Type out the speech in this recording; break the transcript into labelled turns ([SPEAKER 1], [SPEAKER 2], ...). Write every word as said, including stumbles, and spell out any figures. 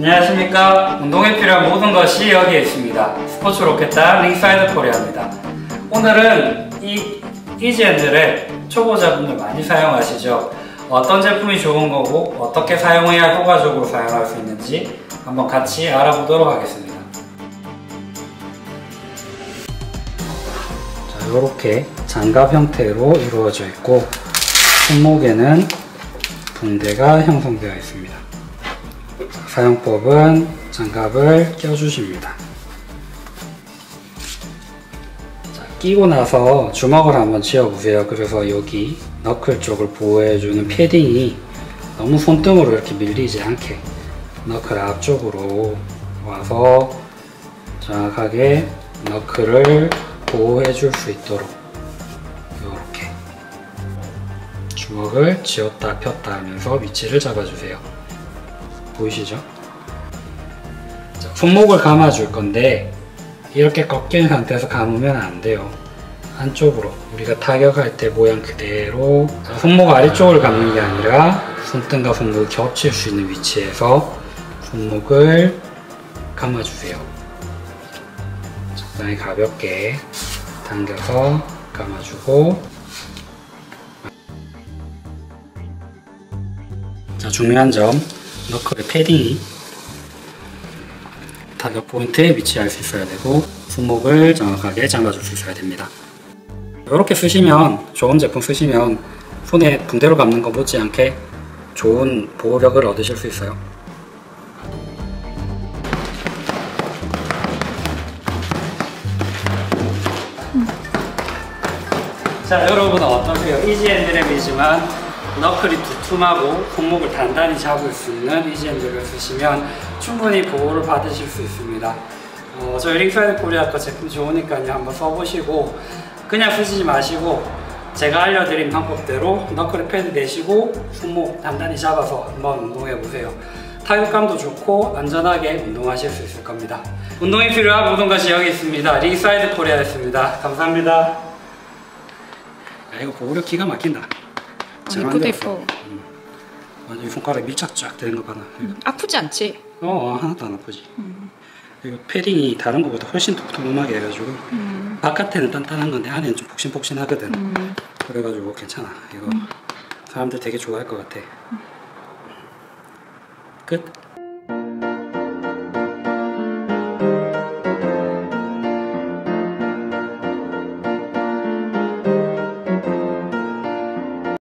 [SPEAKER 1] 안녕하십니까. 운동에 필요한 모든 것이 여기에 있습니다. 스포츠 로켓단 링사이드 코리아입니다. 오늘은 이 이지핸들을 초보자분들 많이 사용하시죠. 어떤 제품이 좋은 거고 어떻게 사용해야 효과적으로 사용할 수 있는지 한번 같이 알아보도록 하겠습니다. 자, 이렇게 장갑 형태로 이루어져 있고 손목에는 붕대가 형성되어 있습니다. 사용법은 장갑을 껴주십니다. 자, 끼고 나서 주먹을 한번 쥐어보세요. 그래서 여기 너클 쪽을 보호해주는 패딩이 너무 손등으로 이렇게 밀리지 않게 너클 앞쪽으로 와서 정확하게 너클을 보호해줄 수 있도록 이렇게 주먹을 쥐었다 폈다 하면서 위치를 잡아주세요. 보이시죠? 자, 손목을 감아줄 건데 이렇게 꺾인 상태에서 감으면 안 돼요. 안쪽으로 우리가 타격할 때 모양 그대로 손목 아래쪽을 감는 게 아니라 손등과 손목이 겹칠 수 있는 위치에서 손목을 감아주세요. 적당히 가볍게 당겨서 감아주고, 자, 중요한 점, 너클의 패딩이 타격 포인트에 위치할 수 있어야 되고 손목을 정확하게 잡아줄 수 있어야 됩니다. 이렇게 쓰시면, 좋은 제품 쓰시면 손에 붕대로 감는 거 못지않게 좋은 보호력을 얻으실 수 있어요. 자, 여러분은 어떠세요? 이지핸드랩이지만 너클이 두툼하고 손목을 단단히 잡을 수 있는 이지핸드를 쓰시면 충분히 보호를 받으실 수 있습니다. 어, 저희 링사이드 코리아 거 제품 좋으니까요, 한번 써보시고 그냥 쓰시지 마시고 제가 알려드린 방법대로 너클에 패드 내시고 손목 단단히 잡아서 한번 운동해보세요. 타격감도 좋고 안전하게 운동하실 수 있을 겁니다. 운동이 필요한 모든 것이 여기 있습니다. 링사이드 코리아였습니다. 감사합니다. 야, 이거 보호력 기가 막힌다.
[SPEAKER 2] 이쁘다 이뻐.
[SPEAKER 1] 음. 완전 손가락에 밀착 쫙 되는 거 봐라.
[SPEAKER 2] 음, 아프지 않지?
[SPEAKER 1] 어, 하나도 안 아프지.
[SPEAKER 2] 음.
[SPEAKER 1] 이거 패딩이 다른 거보다 훨씬 톡톡하게 해가지고 음. 바깥에는 단단한 건데 안에는 좀 폭신폭신하거든. 음. 그래가지고 괜찮아. 이거 음. 사람들 되게 좋아할 것 같아. 음. 끝.